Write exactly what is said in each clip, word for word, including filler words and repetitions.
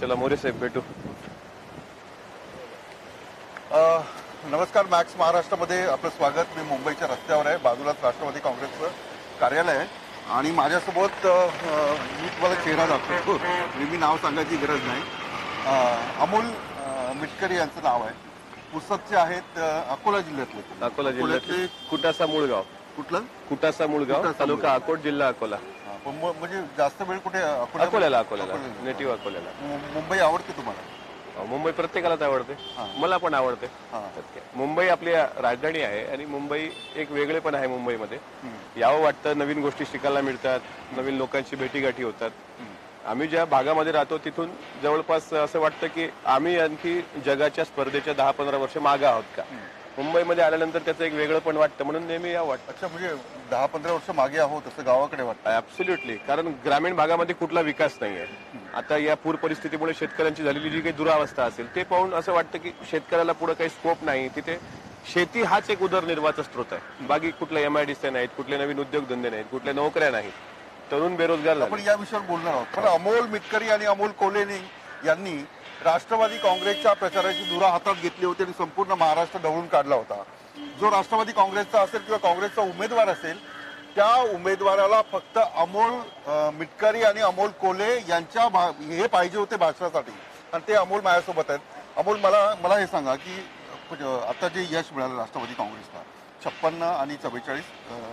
चला मोरे साहेब भेटू. नमस्कार, मॅक्स महाराष्ट्रामध्ये आपलं स्वागत. मी मुंबईच्या रस्त्यावर आहे, बाजूलाच राष्ट्रवादी काँग्रेसचं कार्यालय आहे आणि माझ्यासोबत मी तुम्हाला चेहरा दाखवतो, मी नाव सांगायची गरज नाही. अमोल मिटकरी यांचं नाव आहे. पुसदचे आहेत, अकोला जिल्ह्यातले. अकोला जिल्ह्यातले कुटासा मूळगाव. कुठलं? कुटासा मूळगाव, तालुका अकोट, जिल्हा अकोला. म्हणजे जास्त वेळ कुठे? अकोल्याला. अकोल्याला नेटिव्ह अकोल्याला. मुंबई आवडते तुम्हाला? मुंबई प्रत्येकालाच आवडते, मला पण आवडते. मुंबई आपली राजधानी आहे आणि मुंबई एक वेगळे पण आहे. मुंबईमध्ये यावं वाटतं, नवीन गोष्टी शिकायला मिळतात, नवीन लोकांची भेटीगाठी होतात. आम्ही ज्या भागामध्ये राहतो तिथून जवळपास असं वाटतं की आम्ही आणखी जगाच्या स्पर्धेच्या दहा पंधरा वर्ष मागे आहोत का. मुंबईमध्ये आल्यानंतर त्याचं एक वेगळं पण वाटतं, म्हणून नेहमी या वाटतं. अच्छा, म्हणजे दहा पंधरा वर्ष मागे आहोत असं गावाकडे वाटतं? ऍब्सोल्युटली, कारण ग्रामीण भागामध्ये कुठला विकास नाहीये. आता या पूर परिस्थितीमुळे शेतकऱ्यांची झालेली जी काही दुरावस्था असेल ते पाहून असं वाटतं की शेतकऱ्याला पुढे काही स्कोप नाही. तिथे शेती हाच एक उदरनिर्वाहाचा स्रोत आहे. बाकी कुठले एमआयडीसी नाहीत, कुठले नवीन उद्योगधंदे नाहीत, कुठल्या नोकऱ्या नाहीत. तरुण बेरोजगार. आपण या विषयावर बोलणार आहोत. पण अमोल मिटकरी आणि अमोल कोल्हे यांनी राष्ट्रवादी काँग्रेसच्या प्रचाराची धुरा हातात घेतली होती आणि संपूर्ण महाराष्ट्र ढवळून काढला होता. जो राष्ट्रवादी काँग्रेसचा असेल किंवा काँग्रेसचा उमेदवार असेल त्या उमेदवाराला फक्त अमोल मिटकरी आणि अमोल कोल्हे यांच्या हे पाहिजे होते भाषणासाठी, आणि ते अमोल माझ्यासोबत आहेत. अमोल, मला मला हे सांगा की आता जे यश मिळालं राष्ट्रवादी काँग्रेसला, छप्पन्न आणि चव्वेचाळीस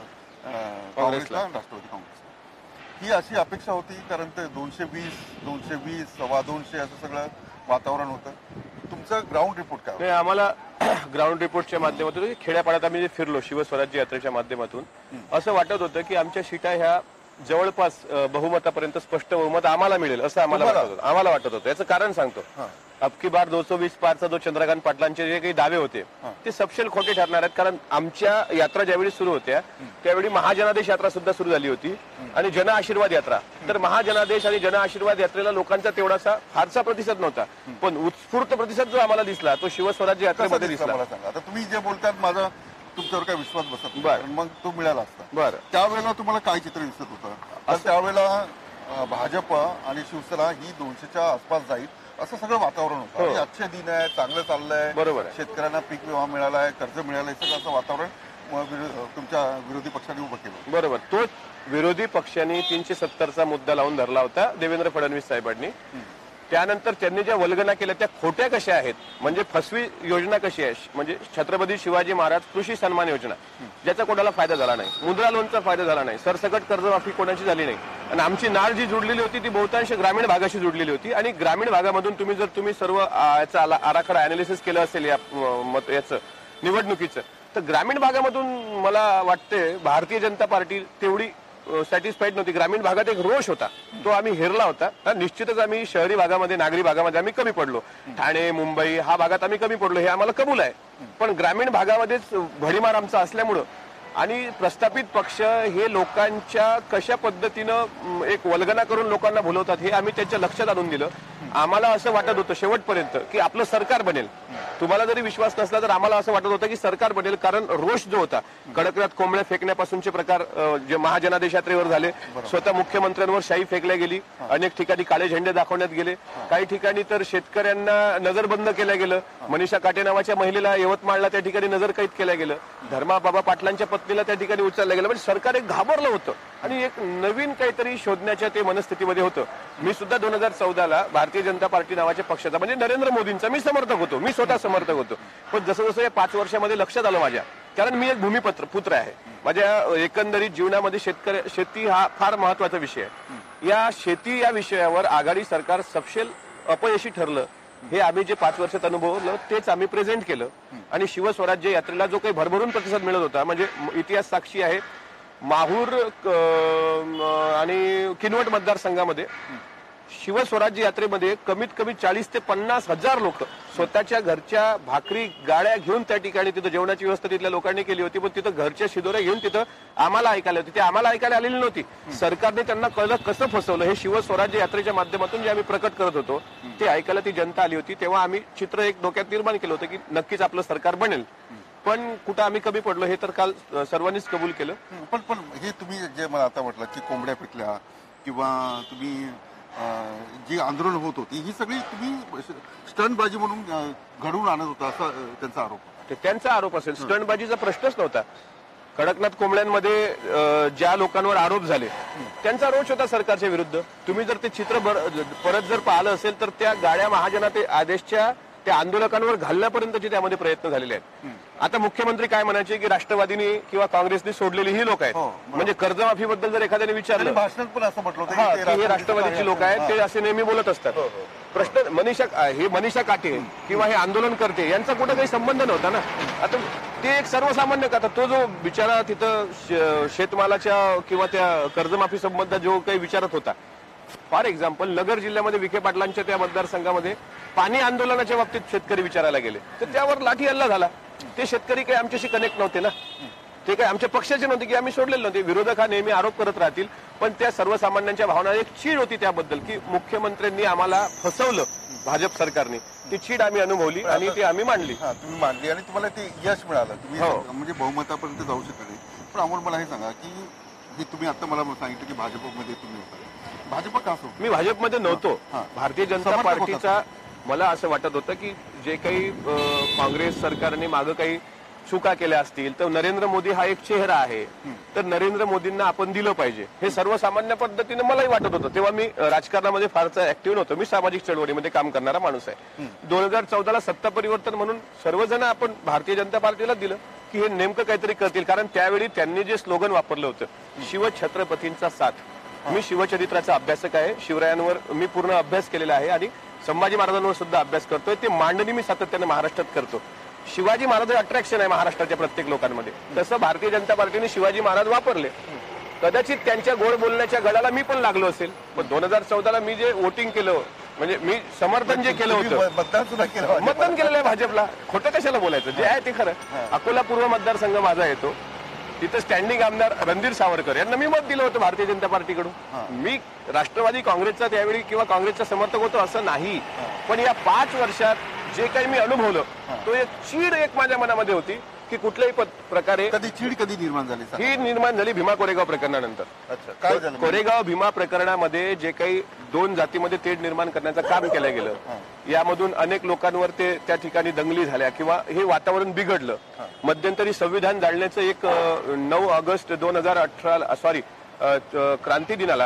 काँग्रेसला, राष्ट्रवादी काँग्रेसला, ही अशी अपेक्षा होती? कारण ते दोनशे वीस दोनशे वीस सव्वा दोनशे असं सगळं वातावरण होतं. तुमचं ग्राउंड रिपोर्ट काय? आम्हाला ग्राउंड रिपोर्टच्या माध्यमातून खेड्यापाड्यात आम्ही जे फिरलो शिवस्वराज्य यात्रेच्या माध्यमातून, असं वाटत होतं की आमच्या सीटा ह्या जवळपास बहुमतापर्यंत स्पष्ट बहुमत आम्हाला मिळेल असं आम्हाला वाटत होतं. आम्हाला वाटत होतं याचं कारण सांगतो. अबकी बार दोनशे वीस पारचा जो चंद्रकांत पाटलांचे जे काही दावे होते ते सपशेल खोटे ठरणार आहेत. कारण आमच्या यात्रा ज्यावेळी सुरू होत्या त्यावेळी महाजनादेश यात्रा सुद्धा सुरू झाली होती आणि जन आशीर्वाद यात्रा. तर महाजनादेश आणि जन आशीर्वाद यात्रेला लोकांचा तेवढासा फारसा प्रतिसाद नव्हता, पण उत्स्फूर्त प्रतिसाद जो आम्हाला दिसला तो शिवस्वराज्य यात्रेमध्ये दिसला. मला सांगा, आता तुम्ही जे बोलतात माझा तुमच्यावर काय विश्वास बसत नाही, मग तो मिळाला असता. बरं, त्यावेळेला तुम्हाला काय चित्र दिसत होतं? तर त्यावेळेला भाजप आणि शिवसेना ही दोनशेच्या आसपास जाईल असं सगळं वातावरण होतं. आणि अच्छे दिन आहे, चांगलं चाललंय, बरोबर, शेतकऱ्यांना पीक विमा मिळालाय, कर्ज मिळालंय, सगळं असं वातावरण तुमच्या विरोधी पक्षाने उभं केलं. बरोबर, तोच विरोधी पक्षांनी तीनशे सत्तरचा मुद्दा लावून धरला होता देवेंद्र फडणवीस साहेबांनी. त्यानंतर त्यांनी ज्या वल्गना केल्या त्या खोट्या कशा आहेत, म्हणजे फसवी योजना कशी आहे, म्हणजे छत्रपती शिवाजी महाराज कृषी सन्मान योजना ज्याचा कोणाला फायदा झाला नाही, मुद्रा लोनचा फायदा झाला नाही, सरसकट कर्जमाफी कोणाची झाली नाही. आणि आमची नाळ जी जुडलेली होती ती बहुतांश ग्रामीण भागाशी जुडलेली होती. आणि ग्रामीण भागामधून तुम्ही जर तुम्ही सर्व याचा आराखडा अनालिसिस केलं असेल या याचं निवडणुकीचं, तर ग्रामीण भागामधून मला वाटते भारतीय जनता पार्टी तेवढी सॅटिस्फाईड नव्हती. ग्रामीण भागात एक रोष होता, तो आम्ही हेरला होता. निश्चितच आम्ही शहरी भागामध्ये, नागरी भागामध्ये आम्ही कमी पडलो. ठाणे, मुंबई हा भागात आम्ही कमी पडलो, हे आम्हाला कबूल आहे. पण ग्रामीण भागामध्येच भडीमार आमचा असल्यामुळं आणि प्रस्थापित पक्ष हे लोकांच्या कशा पद्धतीनं एक वल्गना करून लोकांना भुलवतात हे आम्ही त्यांच्या लक्षात आणून दिलं. आम्हाला असं वाटत होतं शेवटपर्यंत की आपलं सरकार बनेल. तुम्हाला जरी विश्वास नसला तर आम्हाला असं वाटत होतं की सरकार बनेल, कारण रोष जो होता, कडकनाथ कोंबड्या फेकण्यापासूनचे प्रकार जे महाजनादेश यात्रेवर झाले, स्वतः मुख्यमंत्र्यांवर शाई फेकल्या गेली, अनेक ठिकाणी काळे झेंडे दाखवण्यात गेले, काही ठिकाणी तर शेतकऱ्यांना नजरबंद केलं गेलं. मनीषा काटे नावाच्या महिलेला यवतमाळला त्या ठिकाणी नजर कैद केलं गेलं, धर्मा बाबा पाटलांच्या पत्नीला त्या ठिकाणी उचललं गेलं. म्हणजे सरकार एक घाबरलं होतं आणि एक नवीन काहीतरी शोधण्याच्या ते मनस्थितीमध्ये होतं. मी सुद्धा दोन हजार चौदाला भारतीय जनता पार्टी नावाच्या पक्षाचा, म्हणजे नरेंद्र मोदींचा मी समर्थक होतो, मी स्वतः समर्थक होतो. पण जसं जसं या पाच वर्षामध्ये लक्षात आलं माझ्या, कारण मी एक भूमिपत्र पुत्र आहे, माझ्या एकंदरीत जीवनामध्ये शेतकरी शेती हा फार महत्वाचा विषय आहे. या शेती या विषयावर आघाडी सरकार सपशेल अपयशी ठरलं. हे आम्ही जे पाच वर्षात अनुभवलं तेच आम्ही प्रेझेंट केलं. आणि शिवस्वराज्य यात्रेला जो काही भरभरून प्रतिसाद मिळत होता, म्हणजे इतिहास साक्षी आहे, माहूर आणि किनवट मतदारसंघामध्ये शिवस्वराज्य यात्रेमध्ये कमीत कमी चाळीस ते पन्नास हजार लोक स्वतःच्या घरच्या भाकरी गाड्या घेऊन त्या ठिकाणी, तिथं जेवणाची व्यवस्था तिथल्या लोकांनी केली होती, पण तिथं घरच्या शिदोऱ्या घेऊन तिथं आम्हाला ऐकायला होती. ते आम्हाला ऐकायला आलेली नव्हती, सरकारने त्यांना कळलं कसं फसवलं हे शिवस्वराज्य यात्रेच्या माध्यमातून जे आम्ही प्रकट करत होतो ते ऐकायला ती जनता आली होती. तेव्हा आम्ही चित्र एक डोक्यात निर्माण केलं होतं की नक्कीच आपलं सरकार बनेल. पण कुठं आम्ही कमी पडलो हे तर काल सर्वांनीच कबूल केलं. पण पण हे तुम्ही जे मला आता म्हटलं की कोंबड्या पिकल्या किंवा तुम्ही अं, जी आंदोलन होत होती ही सगळी तुम्ही स्टंटबाजी म्हणून अं, घडवून आणत होता असा अं, त्यांचा आरोप होता. ते त्यांचा आरोप असेल. स्टंटबाजीचा प्रश्नच नव्हता. कडकनाथ कोंबड्यांमध्ये अं, ज्या लोकांवर आरोप झाले त्यांचा रोष होता सरकारच्या विरुद्ध. तुम्ही जर ते चित्र बर- परत जर पाहिलं असेल तर त्या गाड्या महाजना ते आदेशच्या त्या आंदोलकांवर घालण्यापर्यंतचे त्यामध्ये प्रयत्न झालेले आहेत. आता मुख्यमंत्री काय म्हणायचे की राष्ट्रवादीने किंवा काँग्रेसने सोडलेली ही लोक आहेत. हो, बरोबर. म्हणजे कर्जमाफीबद्दल जर एखाद्याने त्यांनी विचारलं भाषणात पण असं म्हटलं होतं हा, की की हे राष्ट्रवादीची लोक आहेत ते असे नेहमी बोलत असतात. प्रश्न मनीषा हे मनीषा काटे किंवा हे आंदोलन करते यांचा कुठं काही संबंध नव्हता ना. आता ते एक सर्वसामान्य का तो जो बिचारा तिथं श- शेतमालाच्या किंवा त्या कर्जमाफी संबंधात जो काही विचारत होता. फॉर एक्झाम्पल नगर जिल्ह्यामध्ये विखे पाटलांच्या त्या मतदारसंघामध्ये पाणी आंदोलनाच्या बाबतीत शेतकरी विचारायला गेले तर त्यावर लाठी हल्ला झाला. ते शेतकरी काही आमच्याशी कनेक्ट नव्हते ना. ते काय आमच्या पक्षाचे नव्हते की आम्ही सोडलेले नव्हते. विरोधक हा नेहमी आरोप करत राहतील पण त्या सर्वसामान्यांच्या भावना एक चीड होती त्याबद्दल की मुख्यमंत्र्यांनी आम्हाला फसवलं भाजप सरकारने. ती चीड आम्ही अनुभवली आणि ती आम्ही मांडली. हा तुम्ही मांडली आणि तुम्हाला ते यश मिळालं. तुम्ही हो. म्हणजे बहुमतापर्यंत जाऊ शकले. पण अमोल मला हे सांगा की हे तुम्ही आता मला सांगितलं की भाजपमध्ये तुम्ही होता. भाजप का सोडलं? मी भाजपमध्ये नव्हतो. हा. भारतीय जनता समर्थक होता पार्टीचा मला असं वाटत होतं की जे काही अं, काँग्रेस सरकारने मागं काही चुका केल्या असतील तर नरेंद्र मोदी हा एक चेहरा आहे तर नरेंद्र मोदींना आपण दिलं पाहिजे हे सर्वसामान्य पद्धतीने मलाही वाटत होतं. तेव्हा मी अं, राजकारणामध्ये फारसा ऍक्टिव्ह नव्हतो. मी सामाजिक चळवळीमध्ये काम करणारा माणूस आहे. दोन हजार चौदाला सत्ता परिवर्तन म्हणून सर्वजण आपण भारतीय जनता पार्टीला दिलं की हे नेमकं काहीतरी करतील. कारण त्यावेळी त्यांनी जे स्लोगन वापरलं होतं शिवछत्रपतींचा साथ. मी शिवचरित्राचा अभ्यासक आहे. शिवरायांवर मी पूर्ण अभ्यास केलेला आहे आणि संभाजी महाराजांवर सुद्धा अभ्यास करतोय. ते मांडणी मी सातत्याने महाराष्ट्रात करतो. शिवाजी महाराज अट्रॅक्शन आहे महाराष्ट्राच्या प्रत्येक लोकांमध्ये. तसं भारतीय जनता पार्टीने शिवाजी महाराज वापरले. कदाचित त्यांच्या गोड बोलण्याच्या गळाला मी पण लागलो असेल. पण दोन हजार चौदाला मी जे वोटिंग केलं म्हणजे मी समर्थन जे केलं तुम्ही होतं मतदान सुद्धा केलं भाजपला. मतदान केलेलं आहे भाजपला. खोटं कशाला बोलायचं. जे आहे ते खरं. अकोला पूर्व मतदारसंघ माझा येतो. तिथं स्टँडिंग आमदार रणधीर सावरकर यांना मी मत दिलं होतं भारतीय जनता पार्टीकडून. मी राष्ट्रवादी काँग्रेसचा त्यावेळी किंवा काँग्रेसचा समर्थक होतो असं नाही. पण या पाच वर्षात जे काही मी अनुभवलं तो एक चीड एक माझ्या मनामध्ये होती की कुठल्याही पद- प्रकारे कधी चीड कधी निर्माण झाली सांगा. ही निर्माण झाली भीमा कोरेगाव प्रकरणानंतर. अच्छा काय झालं? कोरेगाव भीमा प्रकरणामध्ये जे काही दोन जातीमध्ये तेढ निर्माण करण्याचं काम केलं गेलं यामधून अनेक लोकांवर ते त्या ठिकाणी दंगली झाल्या किंवा हे वातावरण बिघडलं. मध्यंतरी संविधान जाळण्याचं एक अं, नऊ ऑगस्ट दोन हजार अठरा सॉरी क्रांती दिनाला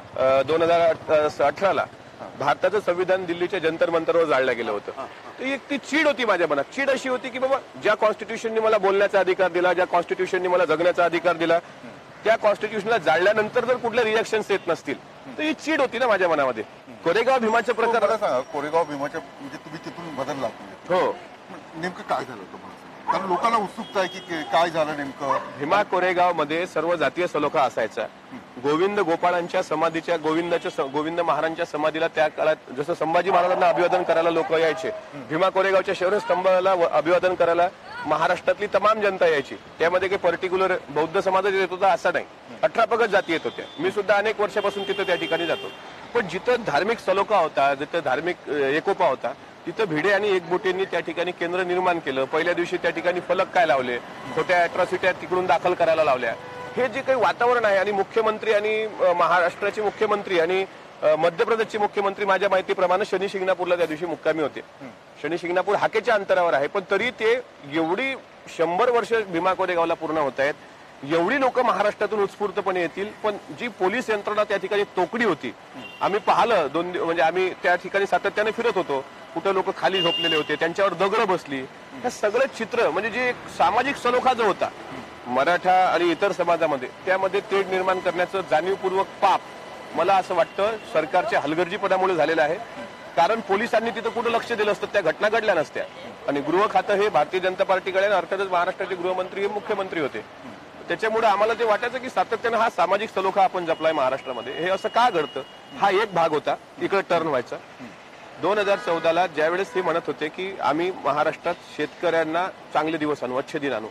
दोन हजार अठराला भारताचं संविधान दिल्लीच्या जंतर मंतरवर जाळलं गेलं होतं. तर एक ती चीड होती माझ्या मनात. चीड अशी होती की बाबा ज्या कॉन्स्टिट्यूशनने मला बोलण्याचा अधिकार दिला ज्या कॉन्स्टिट्यूशनने मला जगण्याचा अधिकार दिला त्या कॉन्स्टिट्यूशनला जाळल्यानंतर जर कुठले रिएक्शन्स येत नसतील तर ही चीड होती ना माझ्या मनामध्ये. कोरेगाव भीमाचं मला प्रकरण सांगा कोरेगाव भीमाच्या म्हणजे तुम्ही तिथून बदलला तुम्ही. हो नेमकं काय झालं होतं मला सांगा. कारण लोकांना उत्सुकता आहे की के- काय झालं नेमकं. भीमा कोरेगाव मध्ये सर्व जातीय सलोखा असायचा. गोविंद गोपाळांच्या समाधीच्या गोविंदाच्या स- गोविंद महाराजांच्या समाधीला त्या काळात जसं संभाजी महाराजांना अभिवादन करायला लोक यायचे भीमा कोरेगावच्या शौर्यस्तंभाला व- अभिवादन करायला महाराष्ट्रातली तमाम जनता यायची. त्यामध्ये काही पर्टिक्युलर बौद्ध समाज येत होता असा नाही. अठरा पगत जाती येत होत्या. मी सुद्धा अनेक वर्षापासून तिथं त्या ठिकाणी जातो. पण जिथं धार्मिक सलोखा होता जिथं धार्मिक अ, एकोपा होता तिथं भिडे आणि एकबोटींनी त्या ठिकाणी केंद्र निर्माण केलं. पहिल्या दिवशी त्या ठिकाणी फलक काय लावले खोट्या अॅट्रॉसिट्या तिकडून दाखल करायला लावल्या. हे जे काही वातावरण आहे आणि मुख्यमंत्री आणि अ, महाराष्ट्राचे मुख्यमंत्री आणि अ, मध्य प्रदेशचे मुख्यमंत्री माझ्या माहितीप्रमाणे शनी शिंगणापूरला त्या दिवशी मुक्कामी होते. शनी शिंगणापूर हाकेच्या अंतरावर आहे पण तरी ते एवढी शंभर वर्ष भीमा कोरेगावला पूर्ण होत आहेत. एवढी लोक महाराष्ट्रातून उत्स्फूर्तपणे येतील पण जी पोलीस यंत्रणा त्या ठिकाणी तोकडी होती. आम्ही पाहिलं दोन दिव- म्हणजे आम्ही त्या ठिकाणी सातत्याने फिरत होतो. कुठं लोक खाली झोपलेले होते त्यांच्यावर दगड बसली. हे सगळं चित्र म्हणजे जे एक सामाजिक सलोखा जो होता मराठा आणि इतर समाजामध्ये त्यामध्ये तेढ निर्माण करण्याचं जाणीवपूर्वक पाप मला असं वाटतं सरकारच्या हलगर्जीपणामुळे झालेलं आहे. कारण पोलिसांनी तिथं कुठं लक्ष दिलं असतं त्या घटना घडल्या नसत्या. आणि गृह खातं हे भारतीय जनता पार्टीकडे आणि अर्थातच महाराष्ट्राचे गृहमंत्री हे मुख्यमंत्री होते. त्याच्यामुळे आम्हाला ते वाटायचं की सातत्यानं हा सामाजिक सलोखा आपण जपलाय महाराष्ट्रामध्ये. हे असं का घडतं हा एक भाग होता. इकडे टर्न व्हायचा. दोन हजार चौदाला ज्यावेळेस ते म्हणत होते की आम्ही महाराष्ट्रात शेतकऱ्यांना चांगले दिवस आणू अच्छे दिन आणू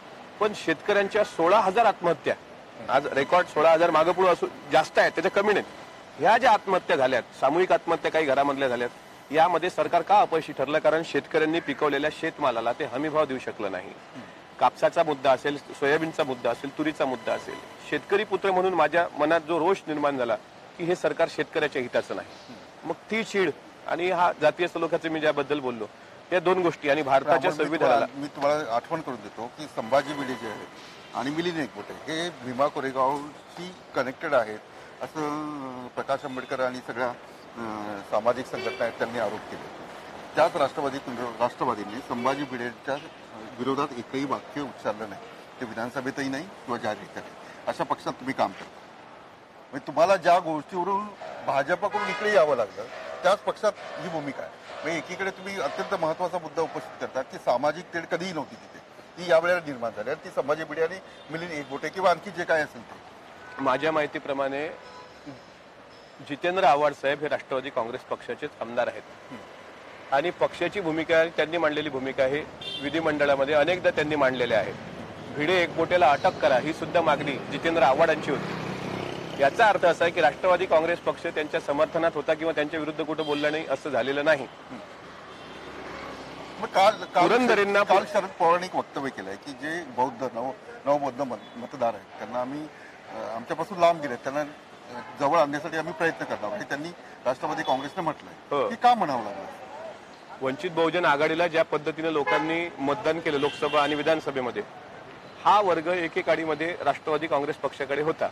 पण शेतकऱ्यांच्या सोळा हजार आत्महत्या आज रेकॉर्ड सोळा हजार मागं पुढे असू जास्त आहेत त्याच्या कमी नाहीत. ह्या ज्या आत्महत्या झाल्यात सामूहिक आत्महत्या काही घरामधल्या झाल्यात यामध्ये सरकार का अपयशी ठरलं कारण शेतकऱ्यांनी पिकवलेल्या शेतमालाला ते हमीभाव देऊ शकलं नाही. कापसाचा मुद्दा असेल सोयाबीनचा मुद्दा असेल तुरीचा मुद्दा असेल शेतकरी पुत्र म्हणून माझ्या मनात जो रोष निर्माण झाला की हे सरकार शेतकऱ्याच्या हिताचं नाही. मग ती चीड आणि हा जातीय सलोख्याचं मी ज्याबद्दल बोललो या दोन गोष्टी आणि भारताच्या मी संविधानाला तुम्हाला मी तुम्हाला आठवण करून देतो की संभाजी भिडे जे आहेत आणि मिलिंद एकबोटे हे भीमा कोरेगावशी कनेक्टेड आहेत असं प्रकाश आंबेडकर आणि सगळ्या अं, सामाजिक संघटना आहेत त्यांनी आरोप केले. त्याच राष्ट्रवादी राष्ट्रवादींनी संभाजी भिडेच्या विरोधात एकही वाक्य उच्चारलं नाही. ते विधानसभेतही नाही किंवा जाहीररित्या नाही. अशा पक्षात तुम्ही काम करता. म्हणजे तुम्हाला ज्या गोष्टीवरून भाजपकडून इकडे यावं लागलं त्याच पक्षात ही भूमिका आहे. म्हणजे एकीकडे तुम्ही अत्यंत महत्वाचा मुद्दा उपस्थित करता की सामाजिक तेढ कधीही नव्हती तिथे, ती यावेळेला निर्माण झाली आणि ती संभाजी भिडे आणि मिलिंद एकबोटे किंवा आणखी जे काय असेल ते. माझ्या माहितीप्रमाणे जितेंद्र आव्हाड साहेब हे राष्ट्रवादी काँग्रेस पक्षाचेच आमदार आहेत आणि पक्षाची भूमिका त्यांनी मांडलेली भूमिका हे विधिमंडळामध्ये अनेकदा त्यांनी मांडलेल्या आहेत. भिडे एकबोटेला अटक करा ही सुद्धा मागणी जितेंद्र आव्हाडांची होती. याचा अर्थ असा आहे की राष्ट्रवादी काँग्रेस पक्ष त्यांच्या समर्थनात होता किंवा त्यांच्या विरुद्ध कुठं बोललं नाही असं झालेलं नाही. मग काल काल पुरंदरेंना काल शरद पवारांनी एक वक्तव्य केलंय की जे बौद्ध नव नवबौद्ध मत- मतदार आहेत त्यांना आम्ही अं, आमच्यापासून लांब गेले त्यांना अं, जवळ आणण्यासाठी आम्ही प्रयत्न करणार हे त्यांनी राष्ट्रवादी काँग्रेसने म्हटलंय. हो. हे का म्हणावं लागलं? वंचित बहुजन आघाडीला ज्या पद्धतीने लोकांनी मतदान केलं लोकसभा आणि विधानसभेमध्ये हा वर्ग एकेकाळीमध्ये राष्ट्रवादी काँग्रेस पक्षाकडे होता.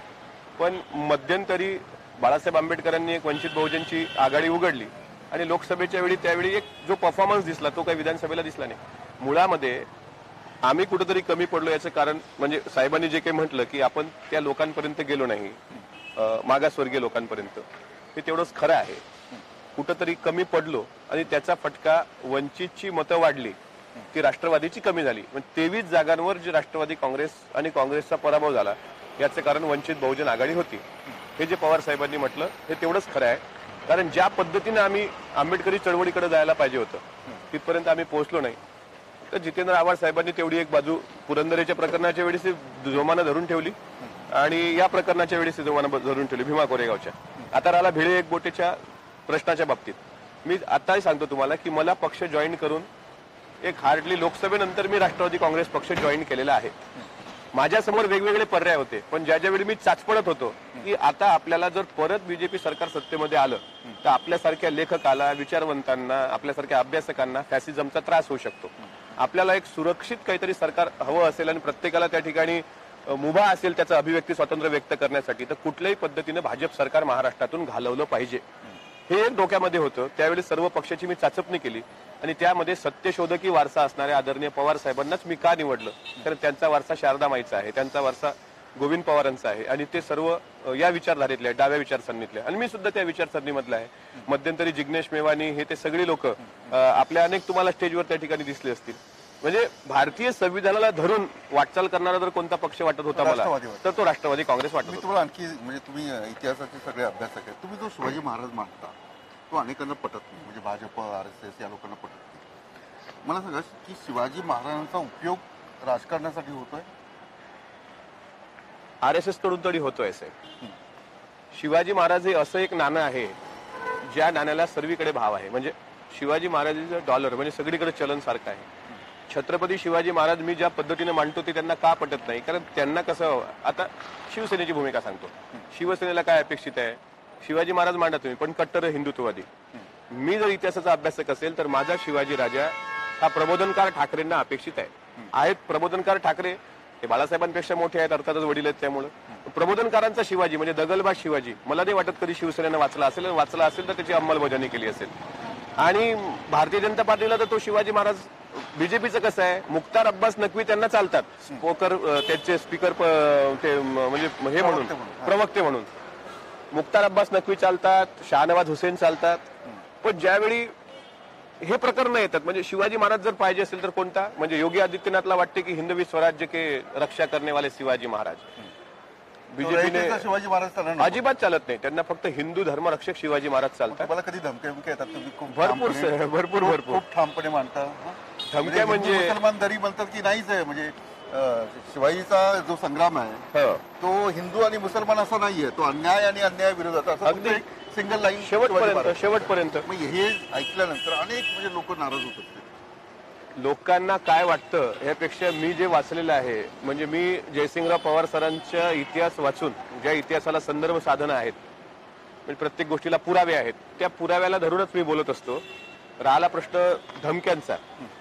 पण मध्यंतरी बाळासाहेब आंबेडकरांनी एक वंचित बहुजनची आघाडी उघडली आणि लोकसभेच्या वेळी त्यावेळी एक जो परफॉर्मन्स दिसला तो काही विधानसभेला दिसला नाही. मुळामध्ये आम्ही कुठेतरी कमी पडलो याचं कारण म्हणजे साहेबांनी जे काही म्हटलं की आपण त्या लोकांपर्यंत गेलो नाही, मागासवर्गीय लोकांपर्यंत, हे तेवढंच खरं आहे. कुठंतरी कमी पडलो आणि त्याचा फटका वंचितची मतं वाढली की राष्ट्रवादीची कमी झाली. म्हणजे तेवीस जागांवर जी राष्ट्रवादी काँग्रेस आणि काँग्रेसचा पराभव झाला याचं कारण वंचित बहुजन आघाडी होती. हे जे पवार साहेबांनी म्हटलं हे तेवढंच खरं आहे. कारण ज्या पद्धतीने आम्ही आंबेडकरी चळवळीकडे जायला पाहिजे होतं तिथपर्यंत आम्ही पोहोचलो नाही. तर जितेंद्र आव्हाड साहेबांनी तेवढी एक बाजू पुरंदरेच्या प्रकरणाच्या वेळेस जोमानं धरून ठेवली आणि या प्रकरणाच्या वेळेस जोमानं धरून ठेवली भीमा कोरेगावच्या. आता राहिला भिडे एकबोटेच्या प्रश्नाच्या बाबतीत मी आताही सांगतो तुम्हाला की मला पक्ष जॉईन करून एक हार्डली लोकसभेनंतर मी राष्ट्रवादी काँग्रेस पक्ष जॉईन केलेला आहे. माझ्यासमोर वेगवेगळे पर्याय होते पण ज्या ज्यावेळी मी चाचपडत होतो की आता आपल्याला जर परत बीजेपी सरकार सत्तेमध्ये आलं तर आपल्यासारख्या लेखकाला, विचारवंतांना, आपल्यासारख्या अभ्यासकांना फॅसिझमचा त्रास होऊ शकतो. आपल्याला एक सुरक्षित काहीतरी सरकार हवं असेल आणि प्रत्येकाला त्या ठिकाणी मुभा असेल त्याचं अभिव्यक्ती स्वातंत्र्य व्यक्त करण्यासाठी तर कुठल्याही पद्धतीने भाजप सरकार महाराष्ट्रातून घालवलं पाहिजे हे एक डोक्यामध्ये होतं. त्यावेळी सर्व पक्षाची मी चाचपणी केली आणि त्यामध्ये सत्यशोधकी वारसा असणाऱ्या आदरणीय पवार साहेबांनाच मी का निवडलं कारण त्यांचा वारसा शारदा माईचा आहे, त्यांचा वारसा गोविंद पवारांचा आहे आणि ते सर्व या विचारधारेतले आहे, डाव्या विचारसरणीतले आणि मी सुद्धा त्या विचारसरणीमधला आहे. मध्यंतरी जिग्नेश मेवानी हे ते सगळी लोक आपल्या अनेक तुम्हाला स्टेजवर त्या ठिकाणी दिसले असतील. म्हणजे भारतीय संविधानाला धरून वाटचाल करणारा जर कोणता पक्ष वाटत होता मला तर तो राष्ट्रवादी काँग्रेस वाटत मी होता. तुम्हाला आणखी म्हणजे तुम्ही इतिहासाचे सगळे अभ्यासक आहेत. तुम्ही जो शिवाजी महाराज मानता तो अनेकांना पटत नाही. म्हणजे भाजप, आर एस एस या लोकांना पटत नाही. मला सांगा की शिवाजी महाराजांचा उपयोग राजकारणासाठी होतोय? आर एस एस कडून तरी होतोय साहेब. शिवाजी महाराज हे असं एक नाणं आहे ज्या नाण्याला सर्वीकडे भाव आहे. म्हणजे शिवाजी महाराजांचं डॉलर म्हणजे सगळीकडे चलन सारखं आहे. छत्रपती शिवाजी महाराज मी ज्या पद्धतीने मांडतो ते त्यांना का पटत नाही कारण त्यांना कसं आता शिवसेनेची भूमिका सांगतो. शिवसेनेला काय अपेक्षित आहे? शिवाजी महाराज मांडा तुम्ही पण कट्टर हिंदुत्ववादी. मी जर इतिहासाचा अभ्यासक असेल तर माझा शिवाजी राजा हा प्रबोधनकार ठाकरेंना अपेक्षित आहे. आहेत प्रबोधनकार ठाकरे हे बाळासाहेबांपेक्षा मोठे आहेत अर्थातच वडील आहेत त्यामुळे प्रबोधनकारांचा शिवाजी म्हणजे दगलबाज शिवाजी मला नाही वाटत कधी शिवसेनेनं वाचला असेल. वाचला असेल तर त्याची अंमलबजावणी केली असेल. आणि भारतीय जनता पार्टीला तर तो शिवाजी महाराज बीजेपीचं कसं आहे मुख्तार अब्बास नक्वी त्यांना चालतात स्पोकर त्याचे स्पीकर ते म्हणजे हे म्हणून प्रवक्ते म्हणून मुख्तार अब्बास नक्वी चालतात, शाहनवाज हुसेन चालतात. पण ज्यावेळी हे प्रकरण येतात म्हणजे शिवाजी महाराज जर पाहिजे असेल तर कोणता म्हणजे योगी आदित्यनाथला वाटते की हिंदवी स्वराज्य के रक्षा करने वाले शिवाजी महाराज. बीजेपीने शिवाजी महाराज अजिबात चालत नाही. त्यांना फक्त हिंदू धर्मरक्षक शिवाजी महाराज चालतात. मला कधी धमक्या बिमक्या येतात तुम्ही खूप भरपूर भरपूर भरपूर खूप ठामपणे मांडता. धमक्या म्हणजे मुसलमान दरी म्हणतात की नाहीच आहे म्हणजे शिवाजीचा जो संग्राम आहे तो हिंदू आणि मुसलमान असा नाहीये, तो अन्याय आणि अन्याय विरोधात अगदी सिंगल लाईन शेवटपर्यंत शेवटपर्यंत. हे ऐकल्यानंतर अनेक म्हणजे लोक नाराज होत असते. लोकांना काय वाटतं ह्यापेक्षा मी जे वाचलेलं आहे म्हणजे मी जयसिंगराव पवार सरांचा इतिहास वाचून ज्या इतिहासाला संदर्भ साधनं आहेत म्हणजे प्रत्येक गोष्टीला पुरावे आहेत, त्या पुराव्याला धरूनच मी बोलत असतो. राहिला प्रश्न धमक्यांचा,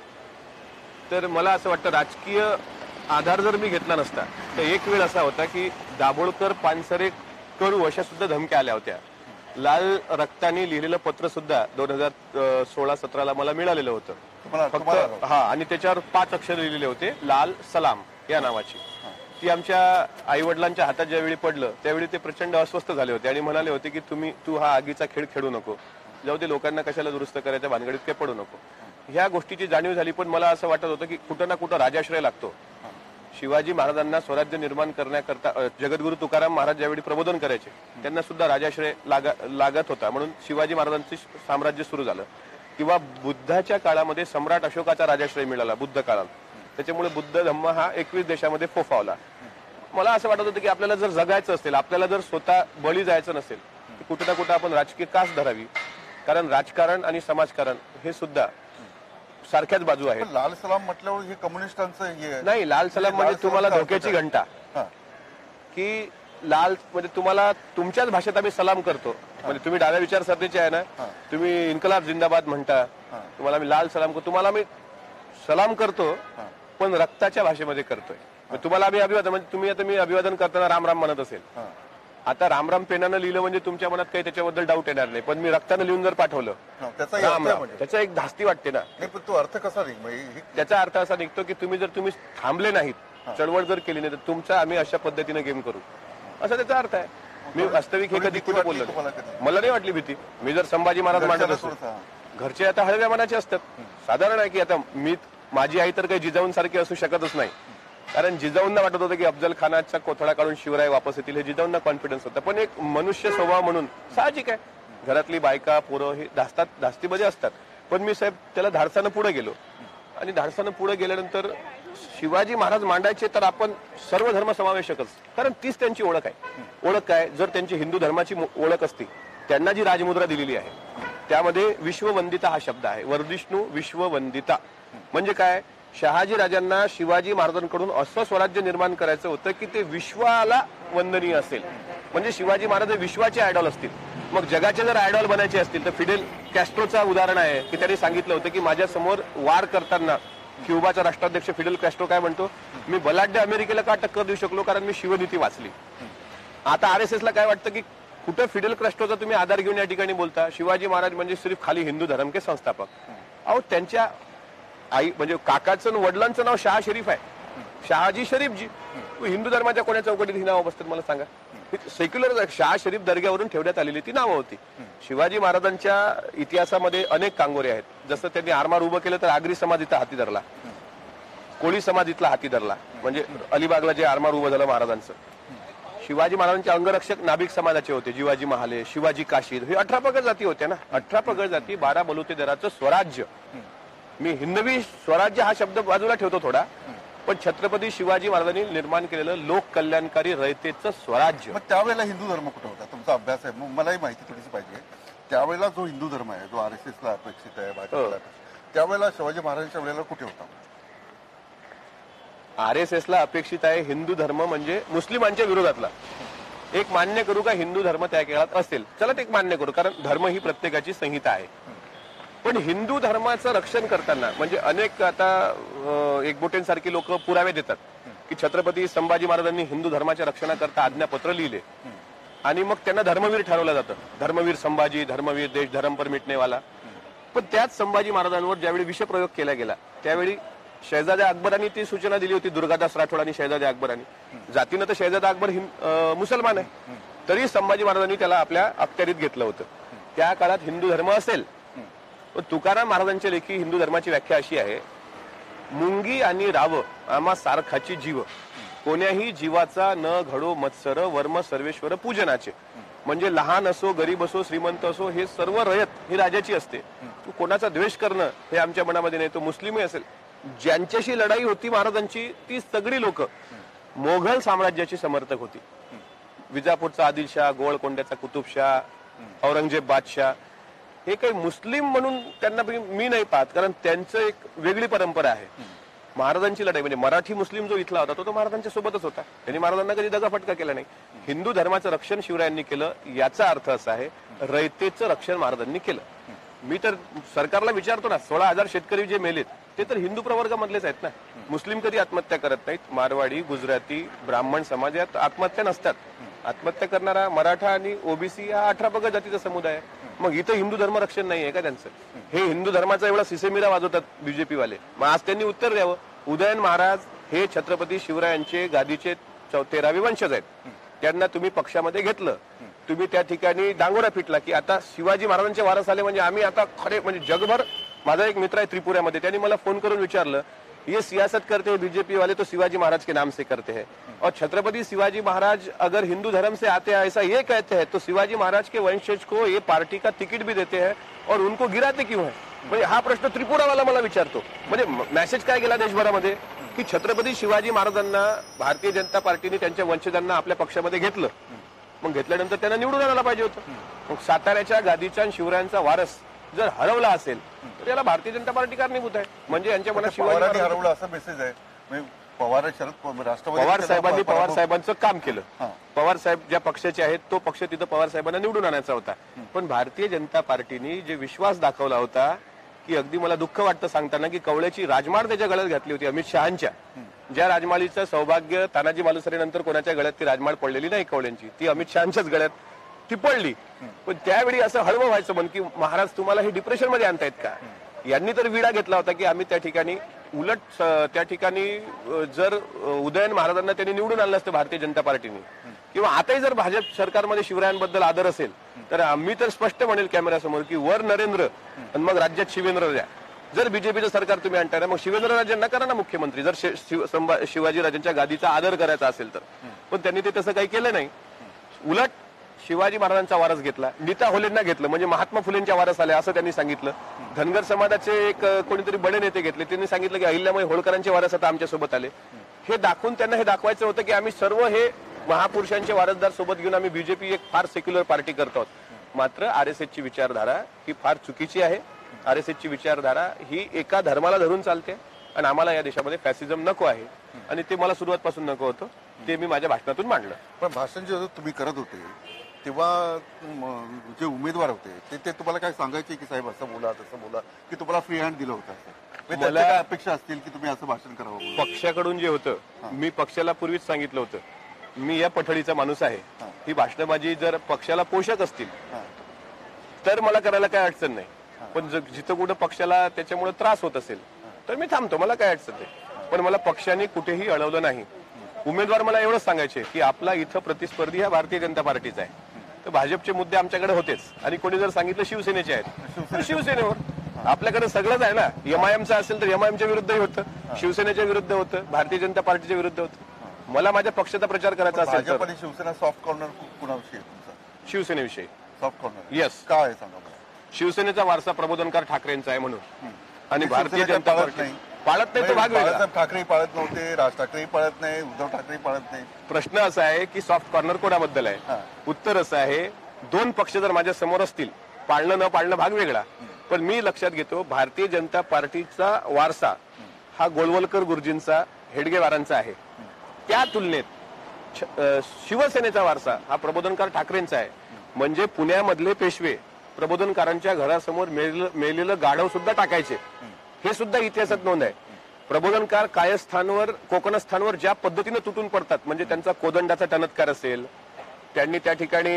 तर मला असं वाटतं राजकीय आधार जर मी घेतला नसता तर एक वेळ असा होता की दाभोळकर पानसरे करू अशा सुद्धा धमक्या आल्या होत्या. लाल रक्ताने लिहिलेलं पत्र सुद्धा दोन हजार सोळा सतराला मला मिळालेलं होतं. तुम्हाला- फक्त तुम्हाला- हा, आणि त्याच्यावर पाच अक्षर लिहिलेले होते, लाल सलाम या नावाची. ती आमच्या आई वडिलांच्या हातात ज्यावेळी पडलं त्यावेळी ते प्रचंड अस्वस्थ झाले होते आणि म्हणाले होते की तुम्ही तू हा आगीचा खेळ खेळू नको, जाऊ दे, लोकांना कशाला दुरुस्त करायच्या भानगडीत काही पडू नको. ह्या गोष्टीची जाणीव झाली. पण मला असं वाटत होतं की कुठं ना कुठं राजाश्रय लागतो. शिवाजी महाराजांना स्वराज्य निर्माण करण्याकरता अ, जगद्गुरु तुकाराम महाराज ज्यावेळी प्रबोधन करायचे त्यांना सुद्धा राजाश्रय लागा लागत होता, म्हणून शिवाजी महाराजांचे साम्राज्य सुरू झालं. किंवा बुद्धाच्या काळामध्ये सम्राट अशोकाचा राजाश्रय मिळाला बुद्ध काळात, त्याच्यामुळे बुद्ध धम्म हा एकवीस देशामध्ये फोफावला. मला असं वाटत होतं की आपल्याला जर जगायचं असेल, आपल्याला जर स्वतः बळी जायचं नसेल, तर कुठे ना कुठे आपण राजकीय कास धरावी. कारण राजकारण आणि समाजकारण हे सुद्धा सारख्याच बाजू आहेत. पण लाल सलाम म्हटल्यावर हे कम्युनिस्टांचं हे आहे. नाही, लाल सलाम म्हणजे लाल तुम्हाला सलाम धोक्याची काय? घंटा, हा. की लाल म्हणजे तुम्हाला तुमच्याच भाषेत आम्ही सलाम करतो. म्हणजे तुम्ही डाव्या विचारसरणीचे आहे ना, हा. तुम्ही इन्कलाब जिंदाबाद म्हणता, हा. तुम्हाला मी लाल सलाम करतो, तुम्हाला मी सलाम करतो हा. पण रक्ताच्या भाषेमध्ये करतोय. म्हणजे तुम्हाला आम्ही अभिवादन, म्हणजे तुम्ही आता मी अभिवादन करताना राम राम म्हणत असेल, हा. आता राम राम पेनानं लिहिलं म्हणजे तुमच्या मनात काही त्याच्याबद्दल डाऊट येणार नाही. पण मी रक्तानं लिहून जर पाठवलं हा, त्याचाही अर्थ राम आहे राम, म्हणजे. त्याचा एक धास्ती वाटते ना. नाही, पण तो अर्थ कसा नाही म्हणजे हे- त्याचा अर्थ असा निघतो की तुम्ही जर तुम्ही थांबले नाहीत, चळवळ जर केली नाही, तर तुमचा आम्ही अशा पद्धतीने गेम करू, असा त्याचा अर्थ आहे. मी वास्तविक हे थोडी कधी भीती कुठे वाटली बोललो तुम्हाला नाही. कधी? मला नाही वाटली भीती. मी जर संभाजी महाराज मांडत घरच्याला असतो, थोडंसं, हा. घरचे आता हळव्या मनाचे असतात. साधारण आहे की आता मी, माझी आई तर काही जिजाऊंसारखी असू शकतच नाही. कारण जिजाऊंना वाटत होतं की अफजल खानाचा कोथळा काढून शिवराय वापस येतील, हे जिजाऊंना कॉन्फिडन्स होता. पण एक मनुष्य स्वभाव म्हणून साहजिक आहे, घरातली बायका पोरं हे धास्तात धास्तीमध्ये असतात. पण मी साहेब त्याला धाडसानं पुढे गेलो आणि धाडसानं पुढे गेल्यानंतर शिवाजी महाराज मांडायचे तर आपण सर्व धर्म समावेशकच, कारण तीच त्यांची ओळख आहे. ओळख काय, जर त्यांची हिंदू धर्माची ओळख असती, त्यांना जी राजमुद्रा दिलेली आहे त्यामध्ये विश्ववंदिता हा शब्द आहे. वर्धिष्णू विश्ववंदिता म्हणजे काय, शहाजी राजांना शिवाजी महाराजांकडून असं स्वराज्य निर्माण करायचं होतं की ते विश्वाला वंदनीय असेल. म्हणजे शिवाजी महाराज हे विश्वाचे आयडॉल असतील. मग जगाचे जर आयडॉल बनायचे असतील तर फिडेल कॅस्ट्रोचा उदाहरण आहे की त्यांनी सांगितलं होतं की माझ्या समोर वार करताना क्युबाचा राष्ट्राध्यक्ष फिडेल कॅस्ट्रो काय म्हणतो, मी बलाढ्य अमेरिकेला का टक्कर देऊ शकलो, कारण मी शिवनीती वाचली. आता आर एस एसला काय वाटतं की कुठे फिडेल कॅस्ट्रोचा तुम्ही आधार घेऊन या ठिकाणी बोलता, शिवाजी महाराज म्हणजे सिर्फ खाली हिंदू धर्म के संस्थापक. अहो त्यांच्या आई म्हणजे काकाचं वडिलांचं नाव शाह शरीफ आहे, शहाजी शरीफजी. हिंदू धर्माच्या कोण्या चौकटीत ही नावं बसतात मला सांगा. सेक्युलर शाह शरीफ दर्ग्यावरून ठेवण्यात आलेली ती नावं होती. शिवाजी महाराजांच्या इतिहासामध्ये अनेक कांगोरे आहेत. जसं त्यांनी आरमार उभं केलं तर आगरी समाज इथं हाती धरला, कोळी समाज इथला हाती धरला, म्हणजे अलिबागला जे आरमार उभं झालं महाराजांचं. शिवाजी महाराजांचे अंगरक्षक नाभिक समाजाचे होते, जिवाजी महाले, शिवाजी काशीद, हे अठरा पगड जाती होत्या ना. अठरा पगड जाती, बारा बलुतेदाराचं स्वराज्य. मी हिंदवी स्वराज्य हा शब्द बाजूला ठेवतो थोडा, पण छत्रपती शिवाजी महाराजांनी निर्माण केलेलं लोक कल्याणकारी रयतेचं स्वराज्य. मग त्यावेळेला हिंदू धर्म कुठे होता? तुमचा अभ्यास आहे, मग मलाही माहिती थोडीशी पाहिजे. त्यावेळेला जो हिंदू धर्म आहे, जो आर एस एस ला अपेक्षित आहे, भाजपला, त्यावेळेला शिवाजी महाराजांच्या वेळेला कुठे होता? आर एस एस ला अपेक्षित आहे हिंदू धर्म म्हणजे मुस्लिमांच्या विरोधातला. एक मान्य करू का हिंदू धर्म त्या काळात असेल, चला ते एक मान्य करू, कारण धर्म ही प्रत्येकाची संहिता आहे. पण हिंदू धर्माचं रक्षण करताना म्हणजे अनेक आता एकबोटेंसारखी लोक पुरावे देतात की छत्रपती संभाजी महाराजांनी हिंदू धर्माच्या रक्षणाकरता आज्ञापत्र लिहिले आणि मग त्यांना धर्मवीर ठरवलं जातं. धर्मवीर संभाजी, धर्मवीर देश धर्म पर मिटणेवाला. पण त्याच संभाजी महाराजांवर ज्यावेळी विषप्रयोग केला गेला त्यावेळी शहजादा अकबरांनी ती सूचना दिली होती, दुर्गादास राठोड आणि शहजादा अकबरांनी. जातीनं तर शहजादा अकबर मुसलमान आहे, तरी संभाजी महाराजांनी त्याला आपल्या अखत्यारीत घेतलं होतं. त्या काळात हिंदू धर्म असेल. पण तुकाराम महाराजांच्या लेखी हिंदू धर्माची व्याख्या अशी आहे, मुंगी आणि राव आम्हा सारखाची जीव, कोण्याही जीवाचा न घडो मत्सर, वर्म सर्वेश्वर पूजनाचे. म्हणजे लहान असो, गरीब असो, श्रीमंत असो, हे सर्व रयत ही राजाची असते. तू कोणाचा द्वेष करणं हे आमच्या मनामध्ये नाही. तो मुस्लिमही असेल, ज्यांच्याशी लढाई होती महाराजांची ती सगळी लोक मोघल साम्राज्याची समर्थक होती. विजापूरचा आदिलशाह, गोवळकोंड्याचा कुतुबशाह, औरंगजेब बादशाह, हे काही मुस्लिम म्हणून त्यांना मी नाही पाहत, कारण त्यांचं एक वेगळी परंपरा आहे. महाराजांची लढाई म्हणजे मराठी मुस्लिम जो इथला होता तो तो महाराजांच्या सोबतच होता. त्यांनी महाराजांना कधी दगाफटका केला नाही. हिंदू धर्माचं रक्षण शिवरायांनी केलं याचा अर्थ असा आहे रयतेचं रक्षण महाराजांनी केलं. मी तर सरकारला विचारतो ना, सोळा हजार शेतकरी जे मेलेत ते तर हिंदू प्रवर्गामधलेच आहेत ना. मुस्लिम कधी आत्महत्या करत नाहीत. मारवाडी, गुजराती, ब्राह्मण समाज यात आत्महत्या नसतात. आत्महत्या करणारा मराठा आणि ओबीसी हा अठरा पगड जातीचा समुदाय आहे. मग इथं हिंदू धर्म रक्षण नाही आहे का त्यांचं? हे हिंदू धर्माचा एवढा सिसेमिरा वाजवतात बीजेपी वाले. मग आज त्यांनी उत्तर द्यावं. उदयन महाराज हे छत्रपती शिवरायांचे गादीचे तेरावे वंशज आहेत. त्यांना तुम्ही पक्षामध्ये घेतलं, तुम्ही त्या ठिकाणी डांगोरा पिटला की आता शिवाजी महाराजांचे वारस आले म्हणजे आम्ही आता खरे म्हणजे जगभर. माझा एक मित्र आहे त्रिपुरामध्ये, त्यांनी मला फोन करून विचारलं ये सियासत करते हैं बीजेपी वाले तो शिवाजी महाराज के नाम से करते हैं और छत्रपति शिवाजी महाराज अगर हिंदू धर्म से आते हैं ऐसा ये कहते हैं तो शिवाजी महाराज के वंशज को ये पार्टी का तिकीट भी देते हैं और उनको गिराते क्यों है? म्हणजे हा प्रश्न त्रिपुरावाला मला विचारतो. म्हणजे मेसेज काय गेला देशभरामध्ये की छत्रपती शिवाजी महाराजांना भारतीय जनता पार्टीने त्यांच्या वंशजांना आपल्या पक्षामध्ये घेतलं, मग घेतल्यानंतर त्यांना निवडून आणायला पाहिजे होतं. मग साताऱ्याच्या गादीच्या शिवरायांचा वारस जर हरवला असेल तर याला भारतीय जनता पार्टी कारणीभूत आहे. म्हणजे यांच्या मनात शिवाजी हरवलं असं मेसेज आहे. पवार शरद राष्ट्रवादी पवार साहेबांनी पवार साहेबांचं काम केलं. पवार साहेब ज्या पक्षाचे आहेत तो पक्ष तिथं पवार साहेबांना निवडून आणायचा होता. पण भारतीय जनता पार्टीने जे विश्वास दाखवला होता की अगदी मला दुःख वाटतं सांगताना की कवळ्याची राजमाळ त्याच्या गळ्यात घातली होती अमित शहांच्या. ज्या राजमाळीचं सौभाग्य तानाजी मालुसरेनंतर कोणाच्या गळ्यात ती राजमाळ पडलेली नाही कवळ्यांची, ती अमित शहांच्याच गळ्यात ती पडली. पण त्यावेळी असं हळवं व्हायचं म्हण की महाराज तुम्हाला हे डिप्रेशन मध्ये आणतायत का? यांनी तर विडा घेतला होता की आम्ही त्या ठिकाणी उलट त्या ठिकाणी जर उदयन महाराजांना त्यांनी निवडून आणलं असतं भारतीय जनता पार्टीने किंवा आताही जर भाजप सरकारमध्ये शिवरायांबद्दल आदर असेल तर आम्ही तर स्पष्ट म्हणेल कॅमेऱ्यासमोर की वर नरेंद्र आणि मग राज्यात शिवेंद्र द्या. जर बीजेपीचं सरकार तुम्ही आणताय ना मग शिवेंद्र राजांना करा ना मुख्यमंत्री जर शिवाजी राजांच्या गादीचा आदर करायचा असेल तर. पण त्यांनी ते तसं काही केलं नाही. उलट शिवाजी महाराजांचा वारस घेतला, नीता होलेंना घेतलं म्हणजे महात्मा फुलेंच्या वारस आले असं त्यांनी सांगितलं. धनगर समाजाचे एक कोणीतरी बडे नेते घेतले, त्यांनी सांगितलं की अहिल्याबाई होळकरांचे वारस आता आमच्या सोबत आले. हे दाखवून त्यांना हे दाखवायचं होतं की आम्ही सर्व हे महापुरुषांचे वारसदार सोबत घेऊन आम्ही बीजेपी एक फार सेक्युलर पार्टी करतो. मात्र आरएसएसची विचारधारा ही फार चुकीची आहे. आरएसएसची विचारधारा ही एका धर्माला धरून चालते आणि आम्हाला या देशामध्ये फॅसिझम नको आहे आणि ते मला सुरुवातपासून नको होतं. ते मी माझ्या भाषणातून मांडलं. पण भाषण जे तुम्ही करत होते तेव्हा जे उमेदवार होते ते ते तुम्हाला काय सांगायचे की साहेब असं बोला तसं बोला की तुम्हाला फ्री हँड दिलं होतं? मला अपेक्षा असतील की तुम्ही असं भाषण करावं. पक्षाकडून जे होतं मी पक्षाला पूर्वीच सांगितलं होतं मी या पठडीचा माणूस आहे. ही भाषणं माझी जर पक्षाला पोषक असतील तर मला करायला काय अडचण नाही. पण जिथं कुठं पक्षाला त्याच्यामुळे त्रास होत असेल तर मी थांबतो, मला काय अडचण नाही. पण मला पक्षाने कुठेही अडवलं नाही. उमेदवार मला एवढंच सांगायचे की आपला इथं प्रतिस्पर्धी हा भारतीय जनता पार्टीचा आहे. तर भाजपचे मुद्दे आमच्याकडे होतेच आणि कोणी जर सांगितलं शिवसेनेचे आहेत तर शिवसेनेवर आपल्याकडे सगळंच आहे ना. एमआयएमचं असेल तर एमआयएमच्या विरुद्धही होतं, शिवसेनेच्या विरुद्ध होतं, भारतीय जनता पार्टीच्या विरुद्ध होतं. मला माझ्या पक्षाचा प्रचार करायचा असेल तर शिवसेना सॉफ्ट कॉर्नर कुणाविषयी शिवसेनेविषयी सॉफ्ट कॉर्नर येस काय सांगा. शिवसेनेचा वारसा प्रबोधनकार ठाकरेंचा आहे म्हणून आणि भारतीय जनता पार्टी पाळत नाही तो भाग वेगळा. बाळासाहेब ठाकरे पाळत नव्हते, राज ठाकरे पाळत नाही, उद्धव ठाकरे पाळत नाही. प्रश्न असा आहे की सॉफ्ट कॉर्नर कोणाबद्दल आहे? उत्तर असं आहे दोन पक्ष जर माझ्या समोर असतील पाळणं न पाळणं भाग वेगळा. पण मी लक्षात घेतो भारतीय जनता पार्टीचा वारसा हा गोळवलकर गुरुजींचा हेडगेवारांचा आहे. त्या तुलनेत शिवसेनेचा वारसा हा प्रबोधनकार ठाकरेंचा आहे. म्हणजे पुण्यामधले पेशवे प्रबोधनकारांच्या घरासमोर मेलेलं गाढव सुद्धा टाकायचे हे सुद्धा इतिहासात नोंद आहे. प्रबोधनकार कायस्थानवर कोकणस्थानवर ज्या पद्धतीने तुटून पडतात म्हणजे त्यांचा कोदंडाचा टणत्कार असेल, त्यांनी त्या ठिकाणी